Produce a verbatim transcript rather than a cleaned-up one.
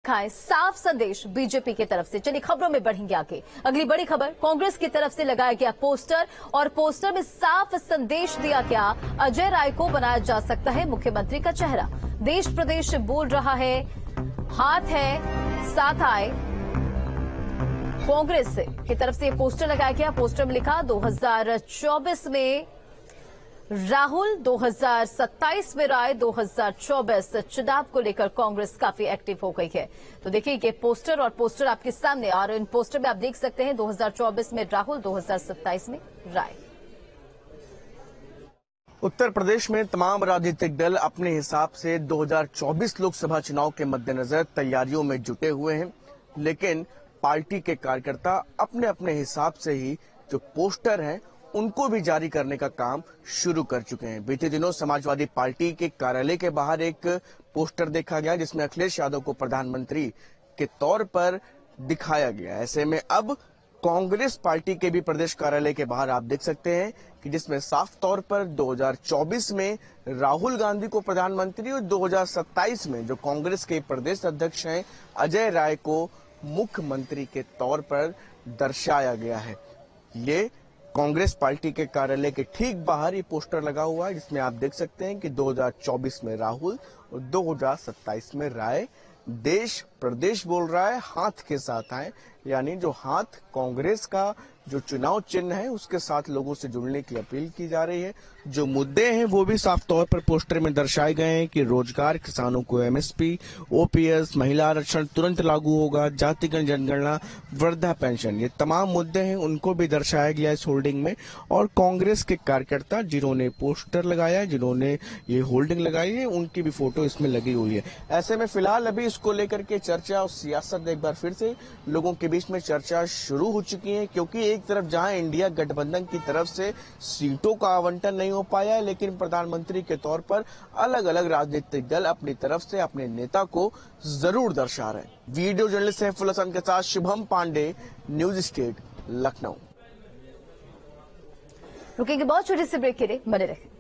दिखाएं साफ संदेश बीजेपी की तरफ से। चलिए खबरों में बढ़ेंगे आगे। अगली बड़ी खबर, कांग्रेस की तरफ से लगाया गया पोस्टर और पोस्टर में साफ संदेश दिया गया, अजय राय को बनाया जा सकता है मुख्यमंत्री का चेहरा। देश प्रदेश बोल रहा है, हाथ है साथ आए। कांग्रेस की तरफ से पोस्टर लगाया गया। पोस्टर में लिखा दो हज़ार चौबीस में राहुल, दो हज़ार सत्ताईस में राय, दो हज़ार चौबीस चुनाव को लेकर कांग्रेस काफी एक्टिव हो गई है। तो देखिए ये पोस्टर और पोस्टर आपके सामने, और इन पोस्टर में आप देख सकते हैं दो हज़ार चौबीस में राहुल, दो हज़ार सत्ताईस में राय। उत्तर प्रदेश में तमाम राजनीतिक दल अपने हिसाब से दो हज़ार चौबीस लोकसभा चुनाव के मद्देनजर तैयारियों में जुटे हुए हैं, लेकिन पार्टी के कार्यकर्ता अपने अपने हिसाब से ही जो पोस्टर हैं उनको भी जारी करने का काम शुरू कर चुके हैं। बीते दिनों समाजवादी पार्टी के कार्यालय के बाहर एक पोस्टर देखा गया जिसमें अखिलेश यादव को प्रधानमंत्री के तौर पर दिखाया गया। ऐसे में अब कांग्रेस पार्टी के भी प्रदेश कार्यालय के बाहर आप देख सकते हैं कि जिसमें साफ तौर पर दो हज़ार चौबीस में राहुल गांधी को प्रधानमंत्री और दो हज़ार सत्ताईस में जो कांग्रेस के प्रदेश अध्यक्ष हैं अजय राय को मुख्यमंत्री के तौर पर दर्शाया गया है। ये कांग्रेस पार्टी के कार्यालय के ठीक बाहर ये पोस्टर लगा हुआ है जिसमें आप देख सकते हैं कि दो हज़ार चौबीस में राहुल और दो हज़ार सत्ताईस में राय। देश प्रदेश बोल रहा है, हाथ के साथ आए, यानी जो हाथ कांग्रेस का जो चुनाव चिन्ह है उसके साथ लोगों से जुड़ने की अपील की जा रही है। जो मुद्दे हैं वो भी साफ तौर पर पोस्टर में दर्शाए गए हैं कि रोजगार, किसानों को एमएसपी, ओपीएस, महिला आरक्षण तुरंत लागू होगा, जातिगत जनगणना, वृद्धा पेंशन, ये तमाम मुद्दे हैं उनको भी दर्शाया गया इस होल्डिंग में। और कांग्रेस के कार्यकर्ता जिन्होंने पोस्टर लगाया, जिन्होंने ये होल्डिंग लगाई है, उनकी भी फोटो इसमें लगी हुई है। ऐसे में फिलहाल अभी इसको लेकर के चर्चा और सियासत एक बार फिर से लोगों के बीच में चर्चा शुरू हो चुकी है, क्योंकि एक तरफ जहां इंडिया गठबंधन की तरफ से सीटों का आवंटन नहीं हो पाया है, लेकिन प्रधानमंत्री के तौर पर अलग अलग राजनीतिक दल अपनी तरफ से अपने नेता को जरूर दर्शा रहे हैं। वीडियो जर्नलिस्ट सैफुल हसन के साथ शुभम पांडे, न्यूज स्टेट, लखनऊ। रुकेंगे बहुत छोटे से ब्रेक के लिए, बने रहें।